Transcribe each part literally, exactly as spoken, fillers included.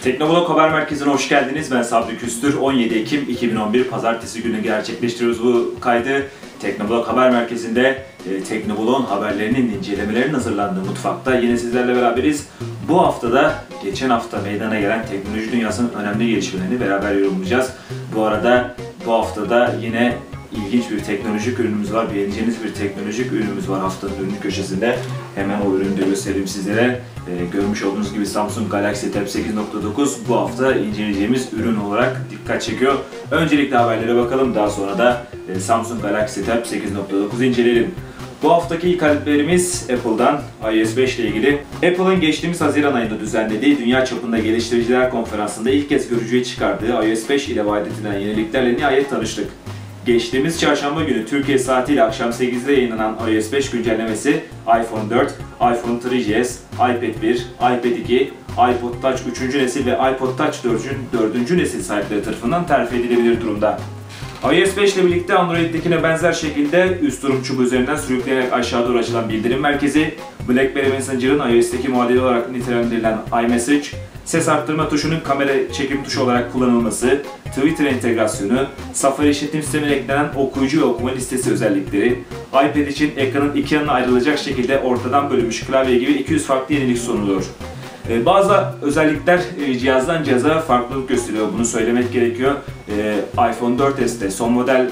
Teknoblog Haber Merkezi'ne hoş geldiniz. Ben Sabri Küstür. on yedi Ekim iki bin on bir Pazartesi günü gerçekleştiriyoruz bu kaydı. Teknoblog Haber Merkezi'nde e, Teknoblog'un haberlerinin, incelemelerinin hazırlandığı mutfakta yine sizlerle beraberiz. Bu haftada geçen hafta meydana gelen teknoloji dünyasının önemli gelişmelerini beraber yorumlayacağız. Bu arada bu haftada yine ilginç bir teknolojik ürünümüz var, beğeneceğiniz bir teknolojik ürünümüz var haftanın ürünü köşesinde. Hemen o ürünü de göstereyim sizlere. Ee, görmüş olduğunuz gibi Samsung Galaxy Tab sekiz nokta dokuz bu hafta inceleyeceğimiz ürün olarak dikkat çekiyor. Öncelikle haberlere bakalım, daha sonra da e, Samsung Galaxy Tab sekiz nokta dokuz inceleyelim. Bu haftaki ilk haberimiz Apple'dan iOS beş ile ilgili. Apple'ın geçtiğimiz Haziran ayında düzenlediği dünya çapında geliştiriciler konferansında ilk kez görücüye çıkardığı iOS beş ile vaat edilen yeniliklerle nihayet tanıştık. Geçtiğimiz çarşamba günü Türkiye saatiyle akşam sekizde yayınlanan iOS beş güncellemesi iPhone dört, iPhone üç G S, iPad bir, iPad iki, iPod Touch üçüncü nesil ve iPod Touch dördüncü nesil sahipleri tarafından terfi edilebilir durumda. iOS beş ile birlikte Android'dekine benzer şekilde üst durum çubuğu üzerinden sürükleyerek aşağı doğru açılan bildirim merkezi, BlackBerry Messenger'ın iOS'teki muadili olarak nitelendirilen iMessage, ses arttırma tuşunun kamera çekim tuşu olarak kullanılması, Twitter entegrasyonu, Safari işletim sistemine eklenen okuyucu ve okuma listesi özellikleri, iPad için ekranın iki yanına ayrılacak şekilde ortadan bölünmüş klavye gibi iki yüz farklı yenilik sunuluyor. Ee, bazı özellikler e, cihazdan cihaza farklılık gösteriyor, bunu söylemek gerekiyor. Ee, iPhone dört S'te son model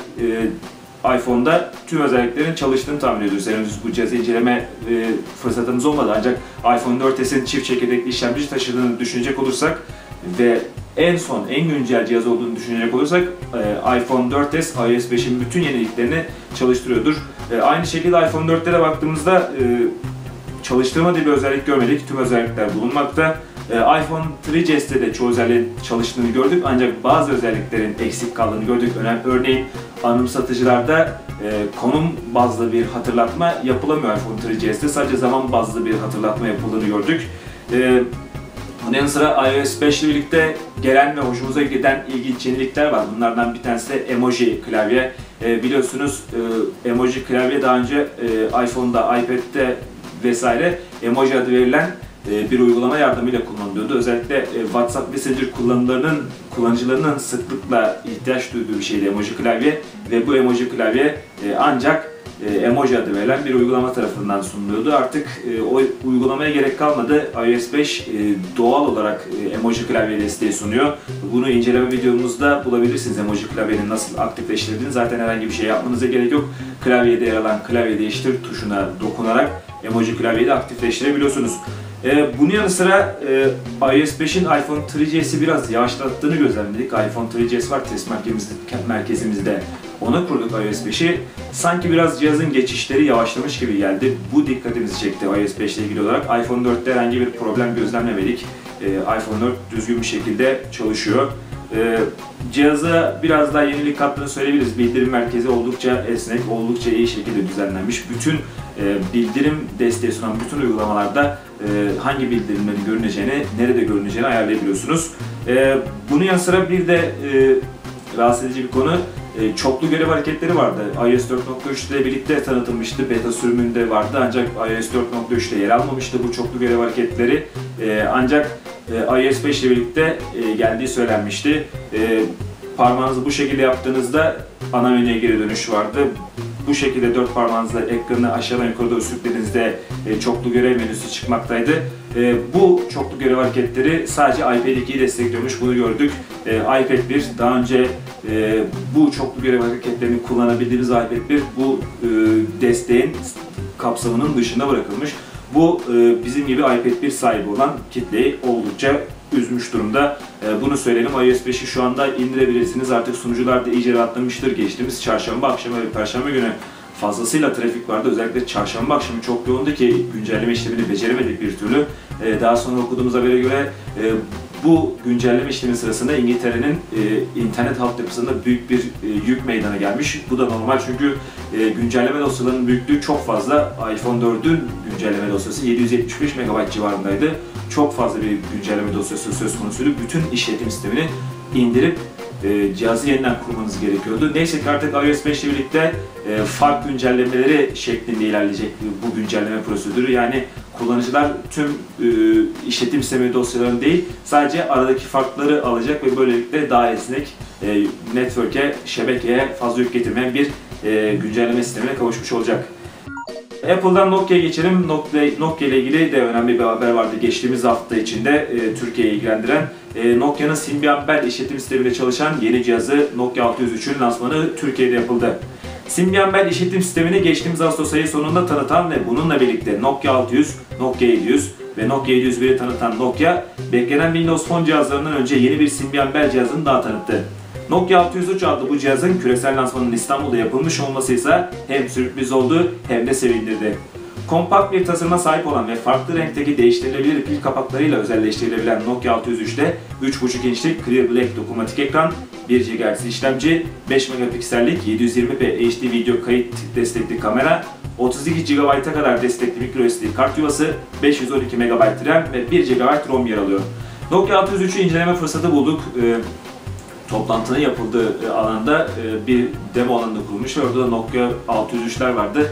e, iPhone'da tüm özelliklerin çalıştığını tahmin ediyoruz. Henüz bu cihazı inceleme e, fırsatımız olmadı, ancak iPhone dört S'in çift çekirdekli işlemci taşıdığını düşünecek olursak ve en son, en güncel cihaz olduğunu düşünecek olursak e, iPhone dört S iOS beşin bütün yeniliklerini çalıştırıyordur. E, aynı şekilde iPhone dörtlere baktığımızda e, çalıştırmadığı bir özellik görmedik. Tüm özellikler bulunmakta. E, iPhone üç G S'te de çoğu özelliğin çalıştığını gördük, ancak bazı özelliklerin eksik kaldığını gördük. Örneğin anımsatıcılarda e, konum bazlı bir hatırlatma yapılamıyor iPhone üç G S'te. Sadece zaman bazlı bir hatırlatma yapıldığını gördük. E, Bunun yanı sıra iOS beş ile birlikte gelen ve hoşumuza giden ilginç yenilikler var. Bunlardan bir tanesi de emoji klavye. E, biliyorsunuz e, emoji klavye daha önce e, iPhone'da, iPad'de vesaire emoji adı verilen e, bir uygulama yardımıyla kullanılıyordu. Özellikle e, WhatsApp Messenger kullanıcılarının kullanıcılarının sıklıkla ihtiyaç duyduğu bir şeydi emoji klavye ve bu emoji klavye e, ancak e, emoji adı verilen bir uygulama tarafından sunuluyordu. Artık e, o uygulamaya gerek kalmadı. iOS beş e, doğal olarak e, emoji klavye desteği sunuyor. Bunu inceleme videomuzda bulabilirsiniz. Emoji klavyenin nasıl aktifleştirildiğini, zaten herhangi bir şey yapmanıza gerek yok. Klavyede yer alan klavye değiştir tuşuna dokunarak emoji klavyeyi de aktifleştirebiliyorsunuz. Ee, bunun yanı sıra e, iOS beşin iPhone üç G S'i biraz yavaşlattığını gözlemledik. iPhone üç G S var test merkezimizde, merkezimizde. Ona kurduk iOS beşi. Sanki biraz cihazın geçişleri yavaşlamış gibi geldi. Bu dikkatimizi çekti iOS beş ile ilgili olarak. iPhone dörtte herhangi bir problem gözlemlemedik. Ee, iPhone dört düzgün bir şekilde çalışıyor. Ee, cihaza biraz daha yenilik kattığını söyleyebiliriz. Bildirim merkezi oldukça esnek, oldukça iyi şekilde düzenlenmiş. Bütün e, bildirim desteği sunan bütün uygulamalarda e, hangi bildirimlerin görüneceğini, nerede görüneceğini ayarlayabiliyorsunuz. E, bunun yanı sıra bir de e, rahatsız edici bir konu, e, çoklu görev hareketleri vardı. iOS dört nokta üç ile birlikte tanıtılmıştı, beta sürümünde vardı, ancak iOS dört nokta üçte yer almamıştı bu çoklu görev hareketleri. E, ancak e, iOS beş ile birlikte e, geldiği söylenmişti. E, parmağınızı bu şekilde yaptığınızda ana menüye geri dönüş vardı. Bu şekilde dört parmağınızla ekranı aşağıdan yukarı doğru sürüklediğinizde e, çoklu görev menüsü çıkmaktaydı. E, bu çoklu görev hareketleri sadece iPad ikiyi destekliyormuş, bunu gördük. E, iPad bir daha önce e, bu çoklu görev hareketlerini kullanabildiğimiz iPad bir bu e, desteğin kapsamının dışında bırakılmış. Bu e, bizim gibi iPad bir sahibi olan kitleyi oldukça üzmüş durumda. E, bunu söyleyelim. iOS beşi şu anda indirebilirsiniz. Artık sunucular da iyice rahatlamıştır. Geçtiğimiz çarşamba akşamı ve perşembe günü fazlasıyla trafik vardı. Özellikle çarşamba akşamı çok yoğundu ki güncelleme işlemini beceremedik bir türlü. E, daha sonra okuduğumuz habere göre e, bu güncelleme işlemi sırasında İngiltere'nin e, internet altyapısında büyük bir e, yük meydana gelmiş. Bu da normal, çünkü e, güncelleme dosyalarının büyüklüğü çok fazla. iPhone dördün güncelleme dosyası yedi yüz yetmiş beş megabayt civarındaydı. Çok fazla bir güncelleme dosyası söz konusuydu. Bütün işletim sistemini indirip e, cihazı yeniden kurmanız gerekiyordu. Neyse ki artık iOS beş ile birlikte e, fark güncellemeleri şeklinde ilerleyecek bu güncelleme prosedürü. Yani kullanıcılar tüm e, işletim sistemi dosyalarını değil, sadece aradaki farkları alacak ve böylelikle daha esnek e, network'e, şebekeye fazla yük getirmeyen bir e, güncelleme sistemine kavuşmuş olacak. Apple'dan Nokia'ya geçelim. Nokia, Nokia ile ilgili de önemli bir haber vardı geçtiğimiz hafta içinde e, Türkiye'yi ilgilendiren. E, Nokia'nın Symbian Bell işletim sistemiyle çalışan yeni cihazı Nokia altı yüz üçün lansmanı Türkiye'de yapıldı. Symbian Bell işletim sistemini geçtiğimiz Ağustos ayı sonunda tanıtan ve bununla birlikte Nokia altı yüz, Nokia yedi yüz ve Nokia yedi yüz bir'i tanıtan Nokia, beklenen Windows Phone cihazlarından önce yeni bir Symbian Bell cihazını daha tanıttı. Nokia altı yüz üç adlı bu cihazın küresel lansmanının İstanbul'da yapılmış olması ise hem sürpriz oldu hem de sevindirdi. Kompakt bir tasarıma sahip olan ve farklı renkteki değiştirilebilir pil kapaklarıyla özelleştirilebilen Nokia altı yüz üç'te üç buçuk inçlik Clear Black dokunmatik ekran, bir gigahertz işlemci, beş megapiksellik yedi yüz yirmi p H D video kayıt destekli kamera, otuz iki gigabayt'a kadar destekli microSD kart yuvası, beş yüz on iki megabayt RAM ve bir gigabayt ROM yer alıyor. Nokia altı yüz üç'ü inceleme fırsatı bulduk. Ee, Toplantının yapıldığı alanda bir demo alanında kurulmuş ve orada da Nokia altı yüz üç'ler vardı.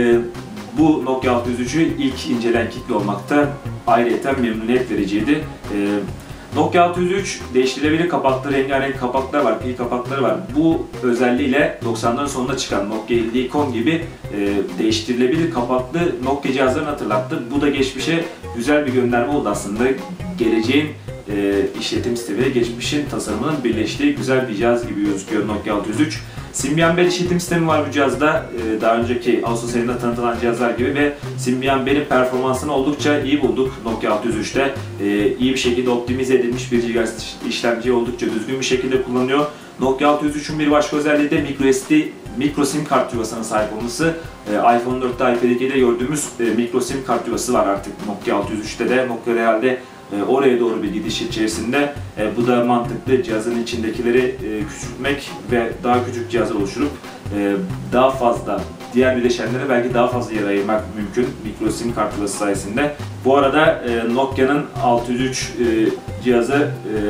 Bu Nokia altı yüz üç'ü ilk incelen kitle olmakta ayrıyeten memnuniyet vericiydi. Nokia altı yüz üç değiştirilebilir kapaklı, rengarenk kapaklar var, pil kapakları var. Bu özelliğiyle doksanların sonunda çıkan Nokia elli ikon gibi değiştirilebilir kapaklı Nokia cihazlarını hatırlattı. Bu da geçmişe güzel bir gönderme oldu aslında. Geleceğin E, işletim sistemi ve geçmişin tasarımının birleştiği güzel bir cihaz gibi gözüküyor Nokia altı yüz üç. Symbian Bell işletim sistemi var bu cihazda. E, daha önceki Ağustos ayında tanıtılan cihazlar gibi ve Symbian Bell'in performansını oldukça iyi bulduk Nokia altı yüz üç'te. E, iyi bir şekilde optimize edilmiş bir gigahertz işlemci oldukça düzgün bir şekilde kullanıyor. Nokia altı yüz üç'ün bir başka özelliği de microSD micro sim kart yuvasına sahip olması. E, iPhone dört'te, iPad iki'de gördüğümüz e, micro sim kart yuvası var artık Nokia altı yüz üç'te de. Nokia herhalde oraya doğru bir gidiş içerisinde. E, bu da mantıklı, cihazın içindekileri e, küçültmek ve daha küçük cihazlar oluşturup e, daha fazla diğer bileşenlere belki daha fazla yer ayırmak mümkün micro sim kart yuvası sayesinde. Bu arada e, Nokia'nın altı yüz üç e, cihazı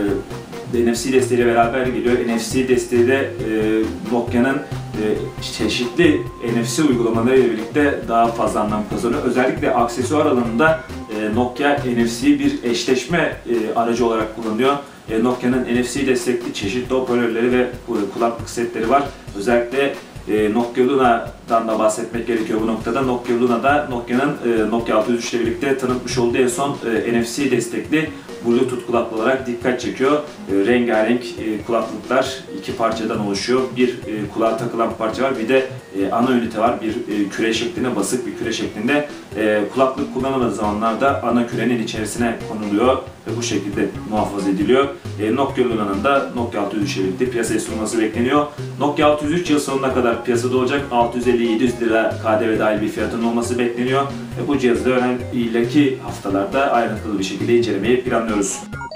e, N F C desteğiyle beraber geliyor. N F C desteği de e, Nokia'nın e, çeşitli N F C uygulamaları ile birlikte daha fazla anlam kazanıyor. Özellikle aksesuar alanında e, Nokia N F C bir eşleşme e, aracı olarak kullanıyor. E, Nokia'nın N F C destekli çeşitli hoparlörleri ve e, kulaklık setleri var. Özellikle e, Nokia Luna'dan da bahsetmek gerekiyor bu noktada. Nokia Luna'da Nokia'nın e, Nokia altı yüz üç ile birlikte tanıtmış olduğu en son e, N F C destekli Bluetooth kulaklığı olarak dikkat çekiyor. E, rengarenk e, kulaklıklar iki parçadan oluşuyor. Bir e, kulağa takılan parça var, bir de e, ana ünite var. Bir e, küre şeklinde, basık bir küre şeklinde. E, kulaklık kullanılmadığı zamanlarda ana kürenin içerisine konuluyor ve bu şekilde muhafaza ediliyor. E, Nokia Luna'nın da Nokia altı yüz üç ile birlikte piyasaya sunulması bekleniyor. Nokia altı yüz üç yıl sonuna kadar piyasada olacak. altı yüz elli yedi yüz lira K D V dahil bir fiyatının olması bekleniyor. E, bu cihazı da önümüzdeki haftalarda ayrıntılı bir şekilde incelemeyi planlıyoruz.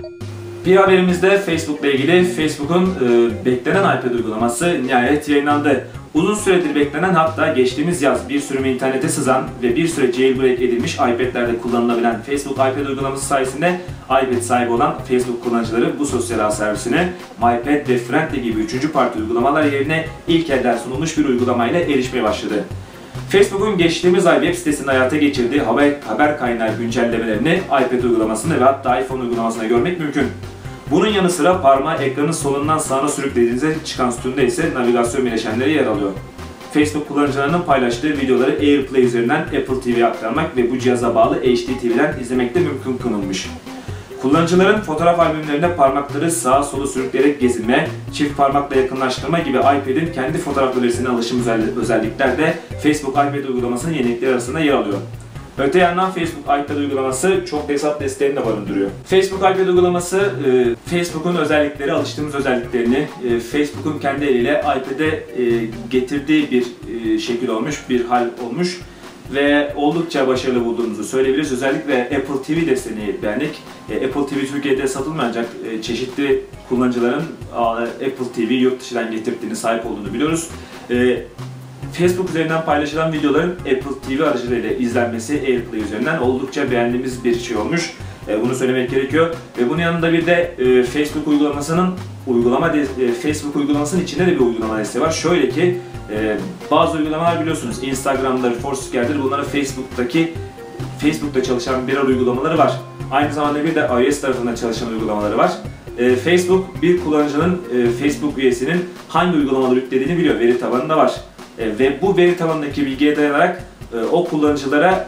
Bir haberimizde Facebook'la ilgili. Facebook'un e, beklenen iPad uygulaması nihayet yayınlandı. Uzun süredir beklenen, hatta geçtiğimiz yaz bir sürü internete sızan ve bir süre jailbreak edilmiş iPad'lerde kullanılabilen Facebook iPad uygulaması sayesinde iPad sahibi olan Facebook kullanıcıları bu sosyal ağ servisine MyPad ve Friendly gibi üçüncü parti uygulamalar yerine ilk elden sunulmuş bir uygulamayla erişmeye başladı. Facebook'un geçtiğimiz ay web sitesinde hayata geçirdiği haber, haber kaynağı güncellemelerini iPad uygulamasında ve hatta iPhone uygulamasında görmek mümkün. Bunun yanı sıra parmağı ekranın solundan sağına sürüklediğinizde çıkan sütunda ise navigasyon bileşenleri yer alıyor. Facebook kullanıcılarının paylaştığı videoları AirPlay üzerinden Apple T V'ye aktarmak ve bu cihaza bağlı H D T V'den izlemek de mümkün kılınmış. Kullanıcıların fotoğraf albümlerinde parmakları sağa sola sürükleyerek gezinme, çift parmakla yakınlaştırma gibi iPad'in kendi fotoğraf galerisine alışım özellikler de Facebook iPad uygulamasının yenilikleri arasında yer alıyor. Öte yandan Facebook iPad uygulaması çok hesap desteğini de barındırıyor. Facebook iPad uygulaması, e, Facebook'un özellikleri, alıştığımız özelliklerini e, Facebook'un kendi eliyle iPad'e e, getirdiği bir e, şekil olmuş, bir hal olmuş ve oldukça başarılı bulduğumuzu söyleyebiliriz. Özellikle Apple T V desteğini beğendik. E, Apple T V Türkiye'de satılmayacak e, çeşitli kullanıcıların Apple T V yurt dışından getirdiğini, sahip olduğunu biliyoruz. E, Facebook üzerinden paylaşılan videoların Apple T V aracılığıyla izlenmesi AirPlay üzerinden oldukça beğendiğimiz bir şey olmuş. E, bunu söylemek gerekiyor. Ve bunun yanında bir de e, Facebook uygulamasının uygulama de, e, Facebook uygulamasının içinde de bir uygulama desteği var. Şöyle ki e, bazı uygulamalar biliyorsunuz Instagram'dır, Foursquare'dir. Bunların Facebook'taki Facebook'ta çalışan birer uygulamaları var. Aynı zamanda bir de iOS tarafından çalışan uygulamaları var. E, Facebook bir kullanıcının e, Facebook üyesinin hangi uygulamaları yüklediğini biliyor. Veri tabanında var. E, ve bu veri tabanındaki bilgiye dayanarak e, o kullanıcılara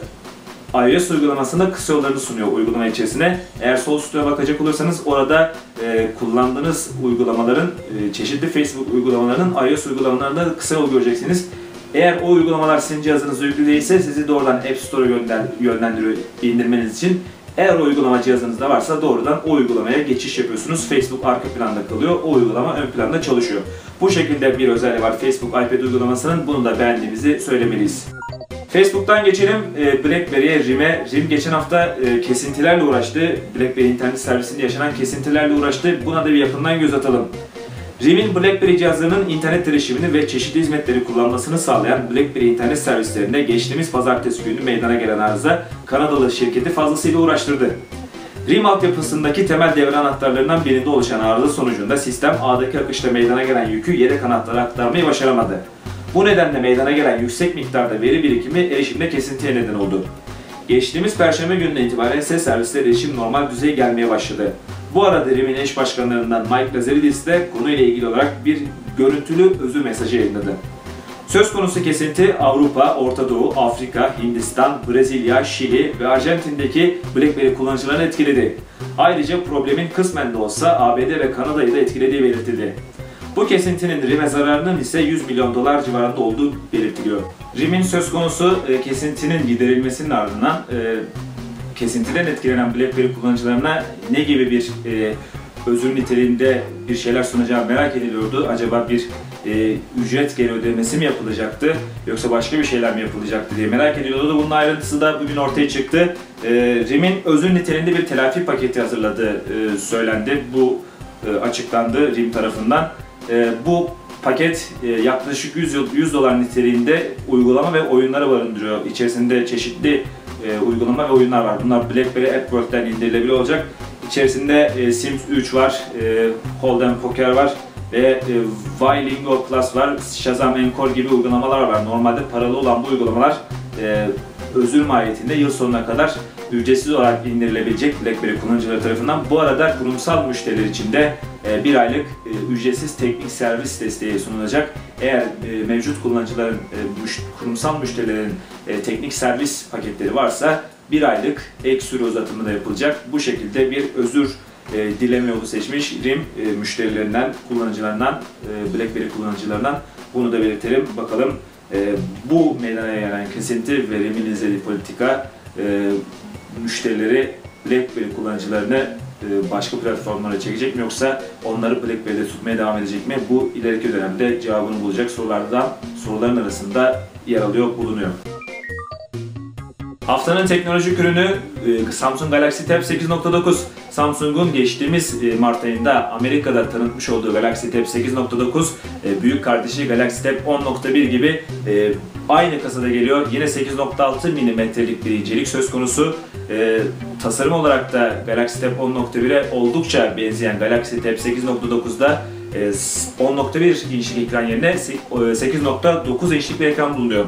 e, iOS uygulamasında kısa yollarını sunuyor uygulama içerisine. Eğer sol üstte bakacak olursanız orada e, kullandığınız uygulamaların, e, çeşitli Facebook uygulamalarının iOS uygulamalarında kısa yol göreceksiniz. Eğer o uygulamalar sizin cihazınızda yüklü değilse sizi doğrudan App Store'a yönlendiriyor indirmeniz için. Eğer o uygulama cihazınızda varsa doğrudan o uygulamaya geçiş yapıyorsunuz. Facebook arka planda kalıyor, o uygulama ön planda çalışıyor. Bu şekilde bir özelliği var Facebook iPad uygulamasının. Bunu da beğendiğimizi söylemeliyiz. Facebook'tan geçelim BlackBerry'e, RIM'e. RIM geçen hafta kesintilerle uğraştı. BlackBerry internet servisinde yaşanan kesintilerle uğraştı. Buna da bir yakından göz atalım. RIM'in BlackBerry cihazlarının internet erişimini ve çeşitli hizmetleri kullanmasını sağlayan BlackBerry internet servislerinde geçtiğimiz pazartesi günü meydana gelen arıza Kanadalı şirketi fazlasıyla uğraştırdı. RIM altyapısındaki temel devre anahtarlarından birinde oluşan arıza sonucunda sistem ağdaki akışta meydana gelen yükü yedek anahtarlara aktarmayı başaramadı. Bu nedenle meydana gelen yüksek miktarda veri birikimi erişimde kesintiye neden oldu. Geçtiğimiz Perşembe gününden itibaren ise servislere erişim normal düzeye gelmeye başladı. Bu arada RIM'in eş başkanlarından Mike Lazaridis de konuyla ilgili olarak bir görüntülü özür mesajı yayınladı. Söz konusu kesinti Avrupa, Orta Doğu, Afrika, Hindistan, Brezilya, Şili ve Arjantin'deki BlackBerry kullanıcılarını etkiledi. Ayrıca problemin kısmen de olsa A B D ve Kanada'yı da etkilediği belirtildi. Bu kesintinin RIM'e zararının ise yüz milyon dolar civarında olduğu belirtiliyor. RIM'in söz konusu e, kesintinin giderilmesinin ardından e, kesintiden etkilenen BlackBerry kullanıcılarına ne gibi bir e, özür niteliğinde bir şeyler sunacağı merak ediliyordu. Acaba bir e, ücret geri ödemesi mi yapılacaktı yoksa başka bir şeyler mi yapılacaktı diye merak ediliyordu. Bunun ayrıntısı da bugün ortaya çıktı. E, RIM'in özür niteliğinde bir telafi paketi hazırladığı e, söylendi. Bu e, açıklandı RIM tarafından. E, bu paket e, yaklaşık yüz dolar niteliğinde uygulama ve oyunları barındırıyor. İçerisinde çeşitli e, uygulama ve oyunlar var. Bunlar BlackBerry App World'den indirilebilir olacak. İçerisinde e, Sims üç var, e, Hold'em Poker var ve e, Ylingo Plus var, Shazam Encore gibi uygulamalar var. Normalde paralı olan bu uygulamalar e, özür mahiyetinde yıl sonuna kadar ücretsiz olarak indirilebilecek BlackBerry kullanıcıları tarafından. Bu arada kurumsal müşteriler için de e, bir aylık e, ücretsiz teknik servis desteği sunulacak. Eğer e, mevcut kullanıcıların, e, müş, kurumsal müşterilerin e, teknik servis paketleri varsa bir aylık ek süre uzatımı da yapılacak. Bu şekilde bir özür e, dileme yolu seçmiş RIM e, müşterilerinden, kullanıcılarından, e, BlackBerry kullanıcılarından. Bunu da belirtelim. Bakalım e, bu meydana gelen kesinti ve RIM'in izlediği politika e, müşterileri, BlackBerry kullanıcılarını e, başka platformlara çekecek mi yoksa onları BlackBerry'de tutmaya devam edecek mi? Bu ileriki dönemde cevabını bulacak sorulardan soruların arasında yer alıyor, bulunuyor. Haftanın teknolojik ürünü Samsung Galaxy Tab sekiz nokta dokuz. Samsung'un geçtiğimiz Mart ayında Amerika'da tanıtmış olduğu Galaxy Tab sekiz nokta dokuz, büyük kardeşi Galaxy Tab on nokta bir gibi aynı kasada geliyor. Yine sekiz nokta altı milimetrelik bir incelik söz konusu. Tasarım olarak da Galaxy Tab on nokta bire oldukça benzeyen Galaxy Tab sekiz nokta dokuzda on nokta bir inçlik ekran yerine sekiz nokta dokuz inçlik bir ekran bulunuyor.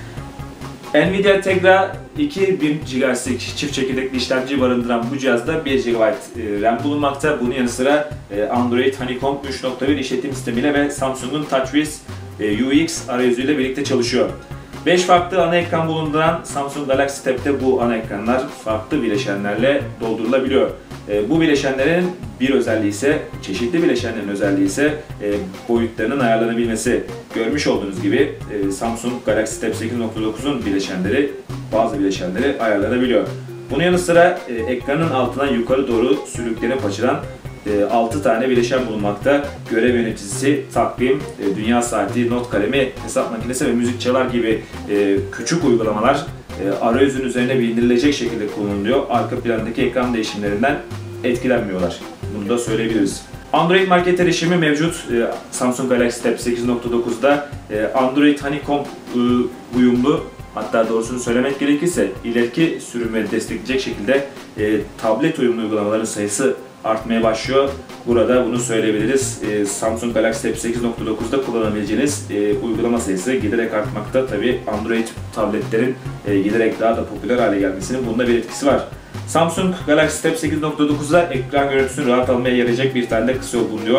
Nvidia Tegra iki bin gigahertz'lik çift çekirdekli işlemci barındıran bu cihazda bir gigabayt RAM bulunmakta. Bunun yanı sıra Android Honeycomb üç nokta bir işletim sistemiyle ve Samsung'un TouchWiz U X arayüzüyle birlikte çalışıyor. beş farklı ana ekran bulunduran Samsung Galaxy Tab'te bu ana ekranlar farklı bileşenlerle doldurulabiliyor. Bu bileşenlerin bir özelliği ise, çeşitli bileşenlerin özelliği ise boyutlarının ayarlanabilmesi. Görmüş olduğunuz gibi Samsung Galaxy Tab sekiz nokta dokuzun bileşenleri, bazı bileşenleri ayarlanabiliyor. Bunun yanı sıra ekranın altından yukarı doğru sürüklenip açılan altı tane bileşen bulunmakta. Görev yöneticisi, takvim, dünya saati, not kalemi, hesap makinesi ve müzik çalar gibi küçük uygulamalar arayüzün üzerine bildirilecek şekilde kullanılıyor. Arka plandaki ekran değişimlerinden etkilenmiyorlar. Bunu da söyleyebiliriz. Android market erişimi mevcut. E, Samsung Galaxy Tab sekiz nokta dokuzda e, Android Honeycomb e, uyumlu, hatta doğrusunu söylemek gerekirse ileriki sürümleri destekleyecek şekilde e, tablet uyumlu uygulamaların sayısı artmaya başlıyor. Burada bunu söyleyebiliriz. E, Samsung Galaxy Tab sekiz nokta dokuzda kullanabileceğiniz e, uygulama sayısı giderek artmakta. Tabi Android tabletlerin e, giderek daha da popüler hale gelmesinin bunda bir etkisi var. Samsung Galaxy Tab sekiz nokta dokuzda ekran görüntüsünü rahat almaya yarayacak bir tane de kısa yol bulunuyor.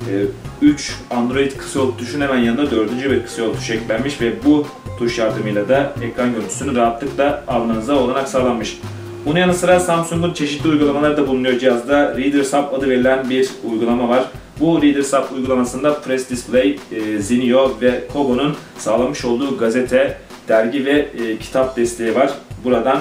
üç Android kısa yol tuşun hemen yanında dördüncü bir kısa yol tuşu eklenmiş ve bu tuş yardımıyla da ekran görüntüsünü rahatlıkla almanıza olanak sağlanmış. Bunun yanı sıra Samsung'un çeşitli uygulamaları da bulunuyor cihazda. Readers Hub adı verilen bir uygulama var. Bu Readers Hub uygulamasında Press Display, Zinio ve Kobo'nun sağlamış olduğu gazete, dergi ve e, kitap desteği var. Buradan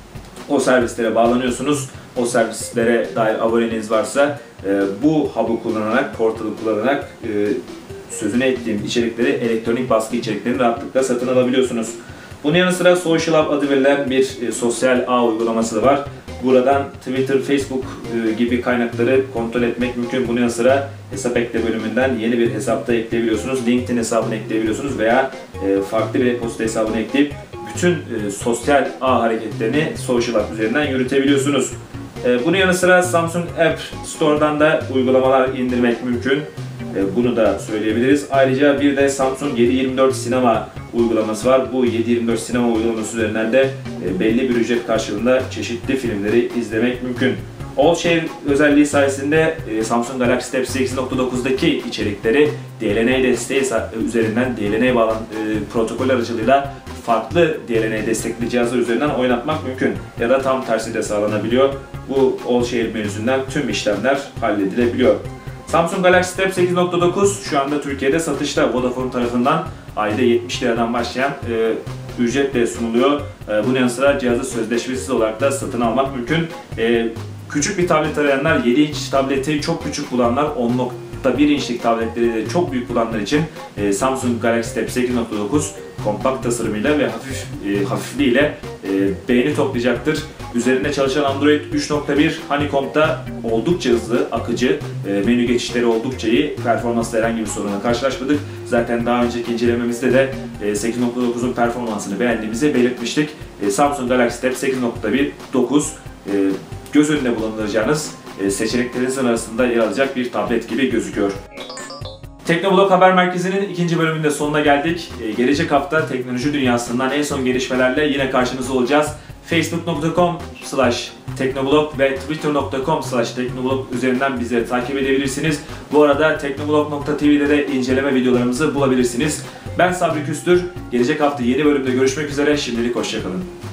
o servislere bağlanıyorsunuz. O servislere dair aboneliğiniz varsa e, bu hub'u kullanarak, portalı kullanarak e, sözüne ettiğim içerikleri, elektronik baskı içeriklerini rahatlıkla satın alabiliyorsunuz. Bunun yanı sıra Social Hub adı verilen bir e, sosyal ağ uygulaması da var. Buradan Twitter, Facebook e, gibi kaynakları kontrol etmek mümkün. Bunun yanı sıra hesap ekle bölümünden yeni bir hesapta ekleyebiliyorsunuz. LinkedIn hesabını ekleyebiliyorsunuz veya e, farklı bir e-posta hesabını ekleyip bütün e, sosyal ağ hareketlerini Social Hub üzerinden yürütebiliyorsunuz. E, bunun yanı sıra Samsung App Store'dan da uygulamalar indirmek mümkün. E, bunu da söyleyebiliriz. Ayrıca bir de Samsung yedi yirmi dört Sinema uygulaması var. Bu yedi yirmi dört Sinema uygulaması üzerinden de e, belli bir ücret karşılığında çeşitli filmleri izlemek mümkün. All Share özelliği sayesinde e, Samsung Galaxy Tab sekiz nokta dokuzdaki içerikleri D L N A desteği üzerinden D L N A bağlan e, protokol aracılığıyla farklı D L N A destekli cihazlar üzerinden oynatmak mümkün. Ya da tam tersi de sağlanabiliyor. Bu All Share menüsünden tüm işlemler halledilebiliyor. Samsung Galaxy Tab sekiz nokta dokuz şu anda Türkiye'de satışta. Vodafone tarafından ayda yetmiş liradan başlayan e, ücretle sunuluyor. E, bunun yanı sıra cihazı sözleşmesiz olarak da satın almak mümkün. E, küçük bir tablet arayanlar, yedi inç tableti çok küçük bulanlar, on nokta bir inçlik tabletleri de çok büyük bulanlar için e, Samsung Galaxy Tab sekiz nokta dokuz kompakt tasarımıyla ve hafif e, hafifliğiyle e, beğeni toplayacaktır. Üzerinde çalışan Android üç nokta bir Honeycomb'da oldukça hızlı, akıcı, e, menü geçişleri oldukça iyi. Performansla herhangi bir sorunla karşılaşmadık. Zaten daha önceki incelememizde de e, sekiz nokta dokuzun performansını beğendiğimizi belirtmiştik. E, Samsung Galaxy Tab sekiz nokta dokuz e, göz önünde bulunduracağınız e, seçeneklerinizin arasında yer alacak bir tablet gibi gözüküyor. Teknoblog Haber Merkezi'nin ikinci bölümünde sonuna geldik. Ee, gelecek hafta teknoloji dünyasından en son gelişmelerle yine karşınızda olacağız. facebook nokta com slash teknoblog ve twitter nokta com slash teknoblog üzerinden bizleri takip edebilirsiniz. Bu arada teknoblog nokta t v'de de inceleme videolarımızı bulabilirsiniz. Ben Sabri Küstür. Gelecek hafta yeni bölümde görüşmek üzere. Şimdilik hoşçakalın.